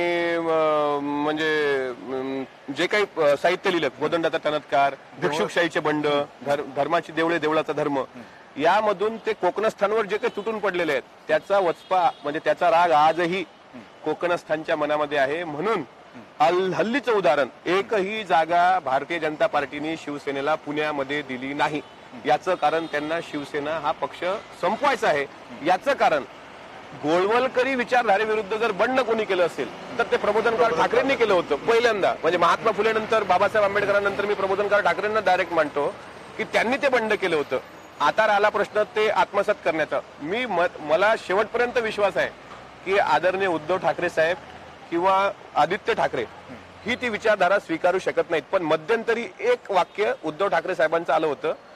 म्हणजे जे काही साहित्य लिहिलं कोदंडाचा टणत्कार, भिक्षुकशाहीचे बंड, धर्माची देवळे, देवळाचा धर्म, यामधून ते कोकणस्थानवर जे काही तुटून पडलेले आहेत त्याचा वचपा म्हणजे त्याचा राग आजही कोकणस्थानच्या मनामध्ये आहे. म्हणून हल्लीचं उदाहरण एकही जागा भारतीय जनता पार्टीने शिवसेनेला पुण्यामध्ये दिली नाही. याचं कारण त्यांना शिवसेना हा पक्ष संपवायचा आहे. याचं कारण गोळवलकरी विचारधारेविरुद्ध जर बंड कोणी केलं असेल तर ते प्रबोधनकार ठाकरेंनी केलं होतं पहिल्यांदा. म्हणजे महात्मा फुले नंतर बाबासाहेब आंबेडकरांनंतर मी प्रबोधनकार ठाकरेंना डायरेक्ट मानतो की त्यांनी ते बंड केलं होतं. आता राहिला प्रश्न ते आत्मसात करण्याचा. मी मला शेवटपर्यंत विश्वास आहे की आदरणीय उद्धव ठाकरे साहेब किंवा आदित्य ठाकरे ही ती विचारधारा स्वीकारू शकत नाहीत. पण मध्यंतरी एक वाक्य उद्धव ठाकरे साहेबांचं आलं होतं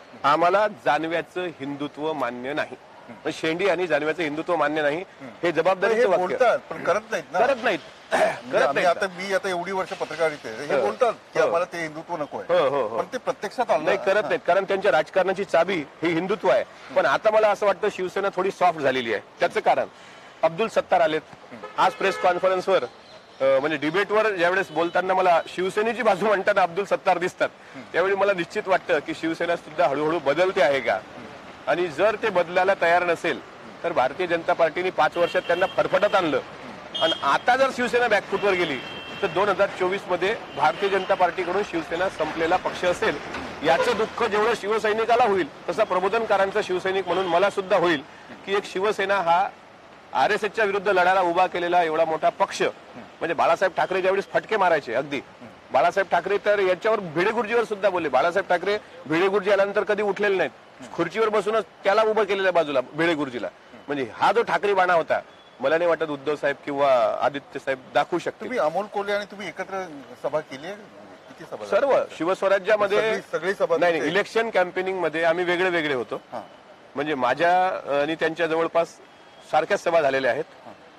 आम्हाला जानव्याचं हिंदुत्व मान्य नाही. पण शेंडी आणि जानव्याचं हिंदुत्व मान्य नाही हे जबाबदारीचं वाक्य बोलतात पण करत नाहीत ना. करत नाहीत करत आम्ही नाहीत. आता मी आता एवढी वर्ष पत्रकारित आहे हे बोलतात की आम्हाला ते हिंदुत्व नको हो आहे, हो हो पण ते प्रत्यक्षात आलं नाही करत नाहीत. कारण त्यांच्या राजकारणाची चाबी ही हिंदुत्व आहे. पण आता मला असं वाटतं शिवसेना थोडी सॉफ्ट झालेली आहे. त्याचं कारण अब्दुल सत्तार आलेत आज प्रेस कॉन्फरन्सवर, म्हणजे डिबेटवर ज्यावेळेस बोलताना मला शिवसेनेची बाजू म्हणताना अब्दुल सत्तार दिसतात. त्यावेळी मला निश्चित वाटतं की शिवसेना सुद्धा हळूहळू बदलते आहे का, आणि जर ते बदलायला तयार नसेल तर भारतीय जनता पार्टीने पाच वर्षात त्यांना फरफटत आणलं. आणि आता जर शिवसेना बॅकफुटवर गेली तर दोन हजार चोवीस मध्ये भारतीय जनता पार्टीकडून शिवसेना संपलेला पक्ष असेल. याचं दुःख जेवढं शिवसैनिकाला होईल तसा प्रबोधनकारांचा शिवसैनिक म्हणून मला सुद्धा होईल की एक शिवसेना हा आर एस एसच्या विरुद्ध लढायला उभा केलेला एवढा मोठा पक्ष, म्हणजे बाळासाहेब ठाकरे ज्यावेळेस फटके मारायचे अगदी, बाळासाहेब ठाकरे तर याच्यावर भिडे गुरुजीवर सुद्धा बोलले. बाळासाहेब ठाकरे भिडे गुरुजी आल्यानंतर कधी उठलेले नाहीत, खुर्चीवर बसूनच त्याला उभं केलेल्या बाजूला भिडे गुरुजीला. म्हणजे हा जो ठाकरे बाणा होता मला नाही वाटत उद्धव साहेब किंवा आदित्य साहेब दाखवू शकते. तुम्ही अमोल कोल्हे आणि तुम्ही एकत्र सभा केली आहे, किती सभा झाल्या? सर्व शिवस्वराज्यामध्ये सगळी- सगळी सभा नाही नाही तुमची? इलेक्शन कॅम्पेनिंग मध्ये आम्ही वेगळे वेगळे होतो. हा. म्हणजे माझ्या आणि त्यांच्या जवळपास सारख्याच सभा झालेल्या आहेत.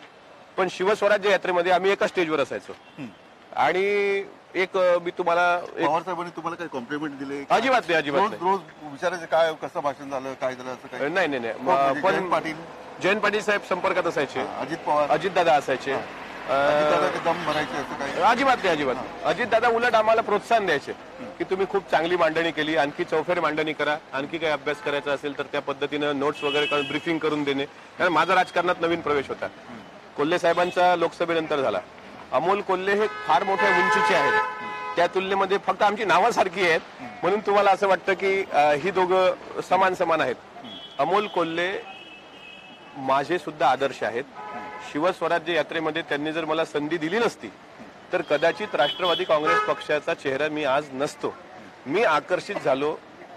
पण शिवस्वराज्य यात्रेमध्ये आम्ही एका स्टेजवर असायचो. आणि एक मी तुम्हाला एक पवार साहेबांनी तुम्हाला काही कॉम्प्लिमेंट दिले? अजिबात नाही अजिबात रोज नाही. रोज विचारायचे काय कसं भाषण झालं काय झालं असं काही? नाही नाही नाही म्हणजे पण जयंत पाटील, जयंत पाटील साहेब संपर्कात असायचे, अजित पवार, अजित दादा असायचे. अजितदादा ते दम भरायचे असं काही? अजिबात नाही अजिबात नाही. अजित दादा उलट आम्हाला प्रोत्साहन द्यायचे की तुम्ही खूप चांगली मांडणी केली, आणखी चौफेर मांडणी करा, आणखी काही अभ्यास करायचा असेल तर त्या पद्धतीनं नोट्स वगैरे ब्रीफिंग करून देणे. कारण माझा राजकारणात नवीन प्रवेश होता. कोल्हे साहेबांचा लोकसभेनंतर झाला. अमोल कोल्हे हे फार मोठ्या उंचीचे आहेत, त्या तुलनेमध्ये फक्त आमची नावं आहेत म्हणून तुम्हाला असं वाटतं की ही दोघं समान समान आहेत. अमोल कोल्हे माझे सुद्धा आदर्श आहेत. शिवस्वराज्य यात्रेमध्ये त्यांनी जर मला संधी दिली नसती तर कदाचित राष्ट्रवादी काँग्रेस पक्षाचा चेहरा मी आज नसतो. मी आकर्षित झालो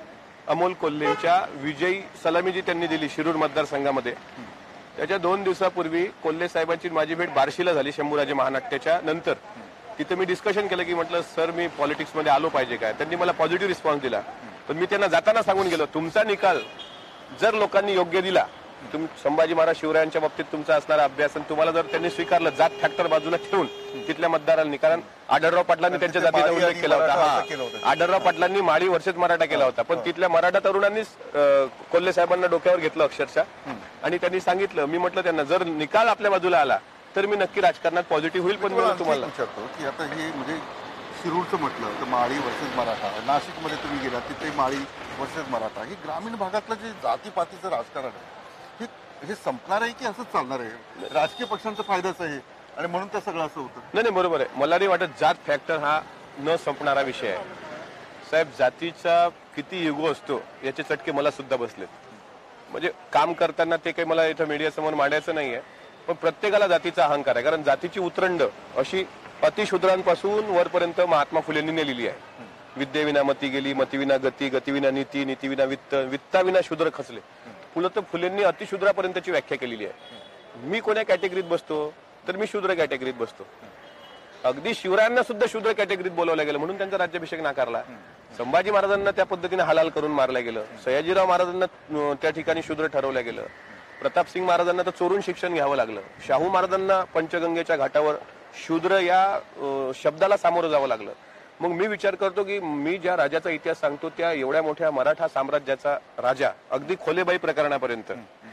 अमोल कोल्हेंच्या विजयी सलामी जी त्यांनी दिली शिरूर मतदारसंघामध्ये. त्याच्या दोन दिवसापूर्वी कोल्हे साहेबांची माझी भेट बार्शीला झाली शंभूराजे महानाट्याच्या नंतर. तिथे मी डिस्कशन केलं की म्हटलं सर मी पॉलिटिक्समध्ये आलो पाहिजे काय. त्यांनी मला पॉझिटिव्ह रिस्पॉन्स दिला. पण मी त्यांना जाताना सांगून गेलो तुमचा निकाल जर लोकांनी योग्य दिला, तुम संभाजी महाराज शिवरायांच्या बाबतीत तुमचा असणारा अभ्यास आणि तुम्हाला जर त्यांनी स्वीकारलं जात फॅक्टर बाजूला ठेवून तिथल्या मतदारांनी, कारण आढळराव पाटलांनी त्यांच्या जातीचा उल्लेख केला होता. हा आढळराव पाटलांनी माळी वर्षेत मराठा केला होता. पण तिथल्या मराठा तरुणांनीच कोल्हे साहेबांना डोक्यावर घेतलं अक्षरशः. आणि त्यांनी सांगितलं, मी म्हटलं त्यांना जर निकाल आपल्या बाजूला आला तर मी नक्की राजकारणात पॉझिटिव्ह होईल. पण मी तुम्हाला विचारतो की आता हे म्हणजे शिरूरचं म्हटलं तर माळी वर्सेस मराठा, नाशिकमध्ये तुम्ही गेला तिथे माळी वर्सेस मराठा, हे ग्रामीण भागातलं जे जातीपातीचं राजकारण आहे हे हे संपणार आहे की असंच चालणार आहे? राजकीय पक्षांचा फायदाच आहे आणि म्हणून तर सगळं असं होतं. नाही नाही बरोबर आहे. मला नाही वाटत जात फॅक्टर हा न संपणारा विषय आहे. साहेब जातीचा किती युगो असतो याचे चटके मला सुद्धा बसलेत. म्हणजे काम करताना ते काही मला इथं मीडियासमोर मांडायचं नाहीये, पण प्रत्येकाला जातीचा अहंकार आहे. कारण जातीची उतरंड अशी अतिशूद्रांपासून वरपर्यंत महात्मा फुलेंनी नेलेली आहे. विद्येविना मती गेली, मतीविना गती, गतीविना नीती, नीतीविना वित्त, वित्ताविना शूद्र खचले. फुलं तर फुलेंनी अतिशूद्रापर्यंतची व्याख्या केलेली आहे. मी कोण्या कॅटेगरीत बसतो तर मी शूद्र कॅटेगरीत बसतो. अगदी शिवरायांना सुद्धा शूद्र कॅटेगरीत बोलावलं गेलं म्हणून त्यांचा राज्याभिषेक नाकारला. संभाजी महाराजांना त्या पद्धतीने हलाल करून मारलं गेलं. सयाजीराव महाराजांना त्या ठिकाणी शूद्र ठरवलं गेलं. प्रतापसिंग महाराजांना तर चोरून शिक्षण घ्यावं लागलं. शाहू महाराजांना पंचगंगेच्या घाटावर शूद्र या शब्दाला सामोरं जावं लागलं. मग मी विचार करतो की मी ज्या राजाचा इतिहास सांगतो त्या एवढ्या मोठ्या मराठा साम्राज्याचा राजा अगदी खोलेबाई प्रकरणापर्यंत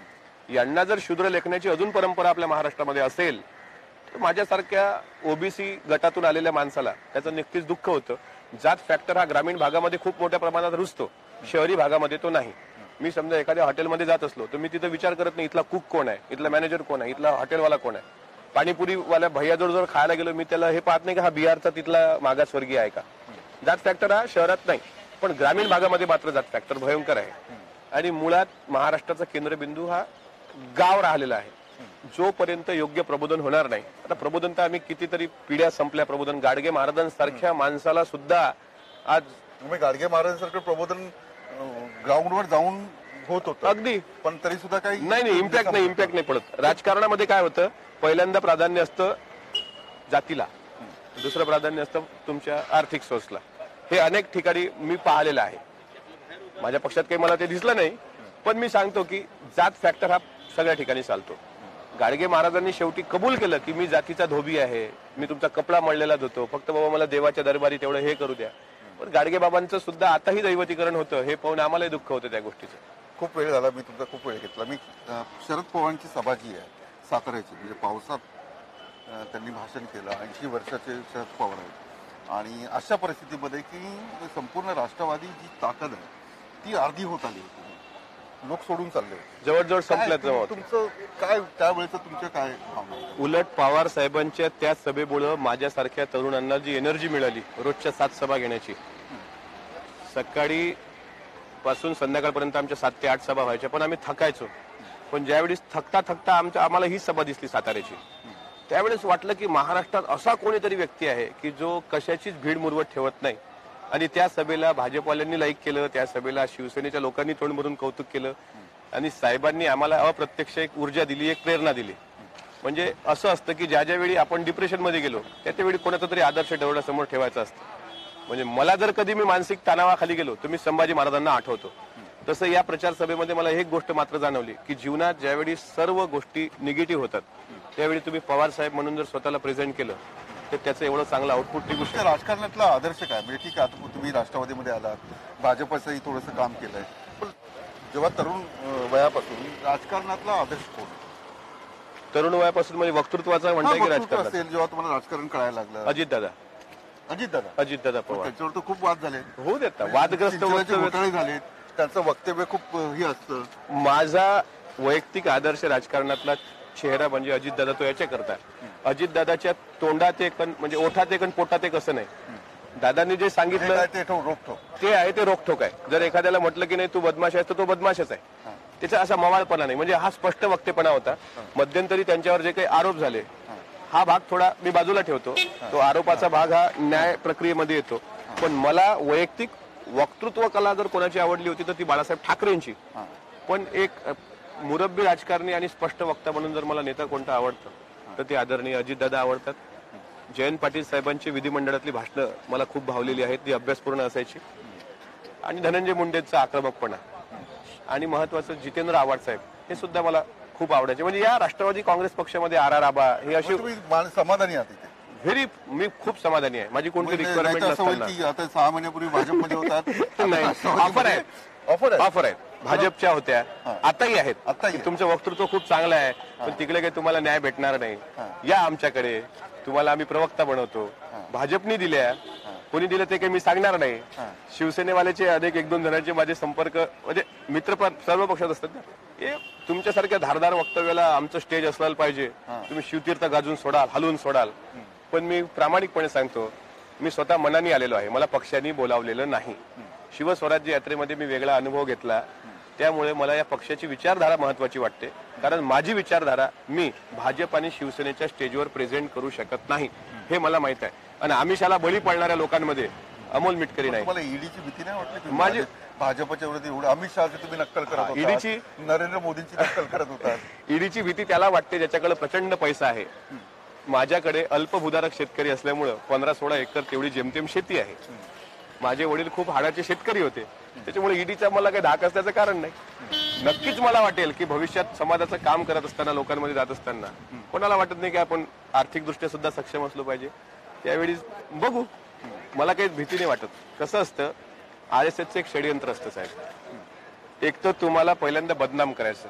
यांना जर शूद्र लेखण्याची अजून परंपरा आपल्या महाराष्ट्रामध्ये असेल तर माझ्यासारख्या ओबीसी गटातून आलेल्या माणसाला त्याचं नक्कीच दुःख होतं. जात फॅक्टर हा ग्रामीण भागामध्ये खूप मोठ्या प्रमाणात रुजतो, शहरी भागामध्ये तो नाही. मी समजा एखाद्या हॉटेलमध्ये जात असलो तर मी तिथं विचार करत नाही इथला कुक कोण आहे, इथला मॅनेजर कोण आहे, इथला हॉटेलवाला कोण आहे. पाणीपुरीवाल्या भैयाजवळ जर खायला गेलो मी त्याला हे पाहत नाही की हा बिहारचा तिथला मागासवर्गीय आहे का. जात फॅक्टर हा शहरात नाही पण ग्रामीण भागामध्ये मात्र जात फॅक्टर भयंकर आहे. आणि मुळात महाराष्ट्राचा केंद्रबिंदू हा गाव राहिलेला आहे. जोपर्यंत योग्य प्रबोधन होणार नाही, आता प्रबोधन तर आम्ही कितीतरी पिढ्या संपल्या प्रबोधन, गाडगे महाराजांसारख्या माणसाला सुद्धा आज तुम्ही गाडगे महाराजांसारखं प्रबोधन ग्राउंडवर जाऊन होत होतं अगदी, पण तरी सुद्धा काही नाही नाही इम्पॅक्ट नाही इम्पॅक्ट नाही पडत. राजकारणामध्ये काय होतं, पहिल्यांदा प्राधान्य असतं जातीला, दुसरं प्राधान्य असतं तुमच्या आर्थिक सोर्सला. हे अनेक ठिकाणी मी पाहिलेलं आहे. माझ्या पक्षात काही मला ते दिसलं नाही, पण मी सांगतो की जात फॅक्टर हा सगळ्या ठिकाणी चालतो. गाडगे महाराजांनी शेवटी कबूल केलं की मी जातीचा धोबी आहे, मी तुमचा कपडा मळलेला धुतो, फक्त बाबा मला देवाच्या दरबारी तेवढं हे करू द्या. पण गाडगे बाबांचं सुद्धा आताही दैवतीकरण होतं हे पाहून आम्हालाही दुःख होतं त्या गोष्टीचं. खूप वेळ झाला, मी तुमचा खूप वेळ घेतला. मी अ, शरद पवारांची सभा जी आहे साताऱ्याची, म्हणजे पावसात अ, त्यांनी भाषण केलं. ऐंशी वर्षाचे शरद पवार आहेत आणि अशा परिस्थितीमध्ये की संपूर्ण राष्ट्रवादी जी ताकद आहे ती अर्धी होत आली होती, लोक सोडून चालले होते, जवळजवळ संपल्याचं काय होतं. तुमचं काय त्यावेळेचं तुमच्या काय भावना होत्या? उलट पवार साहेबांच्या त्या सभेमुळं माझ्यासारख्या तरुणांना जी एनर्जी मिळाली रोजच्या सात सभा घेण्याची. सकाळी पासून संध्याकाळपर्यंत आमच्या सात ते आठ सभा व्हायच्या, पण आम्ही थकायचो. पण ज्यावेळी थकता थकता आमच्या आम्हाला ही सभा दिसली साताऱ्याची, त्यावेळेस वाटलं की महाराष्ट्रात असा कोणीतरी व्यक्ती आहे की जो कशाचीच भीड मुरवत ठेवत नाही. आणि त्या सभेला भाजपवाल्यांनी लाईक केलं, त्या सभेला शिवसेनेच्या लोकांनी तोंड भरून कौतुक केलं आणि साहेबांनी आम्हाला अप्रत्यक्ष एक ऊर्जा दिली, एक प्रेरणा दिली. म्हणजे असं असतं की ज्या ज्यावेळी आपण डिप्रेशनमध्ये गेलो त्या त्यावेळी कोणाचा तरी आदर्श डोळ्यासमोर ठेवायचा असतं. म्हणजे मला जर कधी मी मानसिक तणावाखाली गेलो तर मी संभाजी महाराजांना आठवतो. तसं या प्रचार सभेमध्ये मला एक गोष्ट मात्र जाणवली की जीवनात ज्यावेळी सर्व गोष्टी निगेटिव्ह होतात त्यावेळी तुम्ही पवार साहेब म्हणून जर स्वतःला प्रेझेंट केलं तर त्याचं एवढं चांगलं आउटपुट निघू शकतं. राजकारणातला आदर्श काय? म्हणजे ठीक आहे, आता तुम्ही राष्ट्रवादीमध्ये आलात, भाजपचंही थोडंसं काम केलंय, पण जेव्हा तरुण अ, वयापासून राजकारणातला आदर्श कोण? तरुण वयापासून म्हणजे वक्तृत्वाचा हा, म्हणताय की वक्तृत्व राजकारण? असेल, जेव्हा तुम्हाला राजकारण कळायला लागलं. अजितदादा अजितदादा अजितदादा पवार त्यांच्यावर तर खूप वाद झाले, होऊ देत ना. वादग्रस्त सिंचनाचे वक्तव्य. घोटाळे झाले, त्यांचं वक्तव्य खूप अ, हे असतं. माझा वैयक्तिक आदर्श राजकारणातला चेहरा म्हणजे अजितदादा, तो याच्या करता अजितदादाच्या तोंडात एक अन- म्हणजे ओठात एक आणि पोटात एक असं नाही. दादांनी जे हे सांगितलं काय ते ठेव रोखतो. ते आहे ते रोखठोक आहे. जर एखाद्याला म्हटलं की नाही तू बदमाश आहेस तर तो बदमाशच आहे. त्याचा असा मवाळपणा नाही, म्हणजे हा स्पष्ट वक्तेपणा होता. मध्यंतरी त्यांच्यावर जे काही आरोप झाले हा भाग थोडा मी बाजूला ठेवतो, तो आरोपाचा भाग हा न्याय प्रक्रियेमध्ये येतो. पण मला वैयक्तिक वक्तृत्व कला जर कोणाची आवडली होती तर ती बाळासाहेब ठाकरेंची. पण एक अ, मुरब्बी राजकारणी आणि स्पष्ट वक्ता म्हणून जर मला नेता कोणता आवडतं तर ते आदरणीय अजितदादा आवडतात. जयंत पाटील साहेबांची विधिमंडळातली भाषणं मला खूप भावलेली आहेत, ती अभ्यासपूर्ण असायची. आणि धनंजय मुंडेंचा आक्रमकपणा आणि महत्वाचं जितेंद्र आव्हाड साहेब हे सुद्धा मला खूप आवडायचे. म्हणजे या राष्ट्रवादी काँग्रेस पक्षामध्ये आर आर आबा हे अशी तुम्ही मान- समाधानी आहात इथे? व्हेरी मी खूप समाधानी आहे. माझी कोणती म्हणजे रिक्वायरमेंट नाहीतर असं होईल नसताना. की आता सहा महिन्यापूर्वी भाजपमध्ये होतात, नाही, ऑफर आहे. ऑफर आहे. ऑफर आहेत, भाजपच्या होत्या, आताही आहेत. आताही की तुमचं वक्तृत्व खूप चांगलं आहे पण तिकडे काही तुम्हाला न्याय भेटणार नाही, या आमच्याकडे, तुम्हाला आम्ही प्रवक्ता बनवतो. भाजपनी दिल्या, कोणी दिलं ते काही मी सांगणार नाही. शिवसेनेवाल्याचे अनेक एक दोन जणांचे माझे संपर्क म्हणजे मित्र पण सर्व पक्षात असतात ना. हे तुमच्यासारख्या धारदार वक्तव्याला आमचं स्टेज असायला पाहिजे. तुम्ही शिवतीर्थ गाजून सोडाल, हलवून सोडाल. पण मी प्रामाणिकपणे सांगतो, मी स्वतः मनाने आलेलो आहे, मला पक्षांनी बोलावलेलं नाही. शिवस्वराज्य यात्रेमध्ये मी वेगळा अनुभव घेतला, त्यामुळे मला या पक्षाची विचारधारा महत्वाची वाटते. कारण माझी विचारधारा मी भाजप आणि शिवसेनेच्या स्टेजवर प्रेझेंट करू शकत नाही हे मला माहित आहे. आणि आमिषाला बळी पडणाऱ्या लोकांमध्ये अमोल मिटकरी नाही. तुम्हाला ईडीची भीती नाही वाटली? तुम्ही माझी- भाजपच्या विरोधी एवढं अमित शहाची तुम्ही नक्कल करत होता, ईडीची- नरेंद्र मोदींची नक्कल करत होता. ईडीची भीती त्याला वाटते ज्याच्याकडे प्रचंड पैसा आहे. माझ्याकडे अल्पभूधारक शेतकरी असल्यामुळं पंधरा सोळा एकर तेवढी जेमतेम शेती आहे. माझे वडील खूप हाडाचे शेतकरी होते, त्याच्यामुळे ईडीचा मला काही धाक असल्याचं कारण नाही. नक्कीच मला वाटेल की भविष्यात समाजाचं काम करत असताना, लोकांमध्ये जात असताना कोणाला वाटत नाही की आपण आर्थिकदृष्ट्या सुद्धा सक्षम असलो पाहिजे. त्यावेळी बघू, मला काही भीती नाही वाटत. कसं असतं, आर एस एसचं एक षडयंत्र असतं साहेब. एक तर तुम्हाला पहिल्यांदा बदनाम करायचं,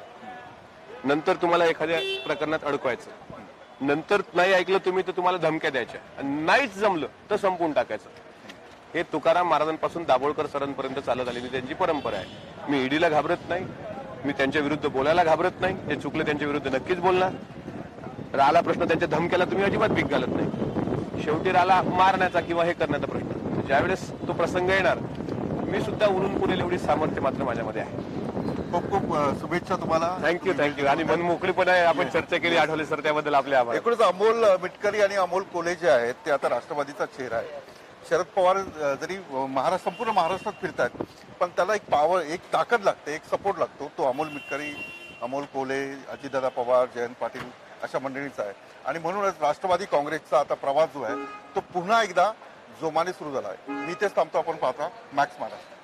नंतर तुम्हाला एखाद्या प्रकरणात अडकवायचं, नंतर नाही ऐकलं तुम्ही तर तुम्हाला धमक्या द्यायच्या, आणि नाहीच जमलं तर संपवून टाकायचं. हे तुकाराम महाराजांपासून दाभोळकर सरांपर्यंत चालत आलेली त्यांची परंपरा आहे. मी ईडीला घाबरत नाही, मी त्यांच्या विरुद्ध बोलायला घाबरत नाही. जे चुकलं त्यांच्या विरुद्ध नक्कीच बोलणार. राहिला प्रश्न त्यांच्या धमक्याला, तुम्ही अजिबात भीक घालत नाही. शेवटी राहिला मारण्याचा किंवा हे करण्याचा प्रश्न, ज्यावेळेस तो प्रसंग येणार मी सुद्धा उरून पुरेल एवढी सामर्थ्य मात्र माझ्यामध्ये आहे. खूप खूप अ, शुभेच्छा तुम्हाला. Thank you thank you. आणि मन मोकळीपणे आपण चर्चा केली आठवले सर, त्याबद्दल आपले आभार. एकूणच अमोल मिटकरी आणि अमोल कोले जे आहेत ते आता राष्ट्रवादीचा चेहरा आहे. शरद पवार अ, जरी महाराष्ट्र संपूर्ण महाराष्ट्रात फिरतात, पण त्याला एक पॉवर, एक ताकद लागते, एक सपोर्ट लागतो. तो अमोल मिटकरी, अमोल कोले, अजितदादा पवार, जयंत पाटील अशा मंडळीचा आहे. आणि म्हणूनच राष्ट्रवादी काँग्रेसचा आता प्रवास जो आहे तो पुन्हा एकदा जोमाने सुरू झाला आहे. मी तेच थांबतो. आपण पाहता मॅक्स महाराष्ट्र.